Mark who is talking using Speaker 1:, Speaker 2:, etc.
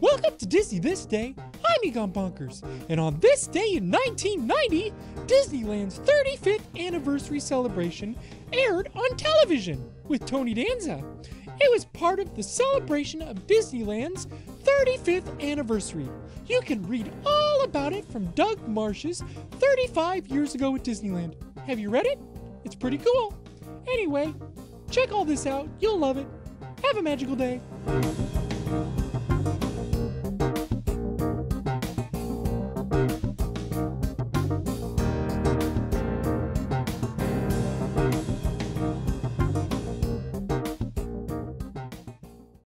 Speaker 1: Welcome to Disney This Day. I'm Egon Bonkers, and on this day in 1990, Disneyland's 35th anniversary celebration aired on television with Tony Danza. It was part of the celebration of Disneyland's 35th anniversary. You can read all about it from Doug Marsh's 35 years ago at Disneyland. Have you read it? It's pretty cool. Anyway, check all this out. You'll love it. Have a magical day.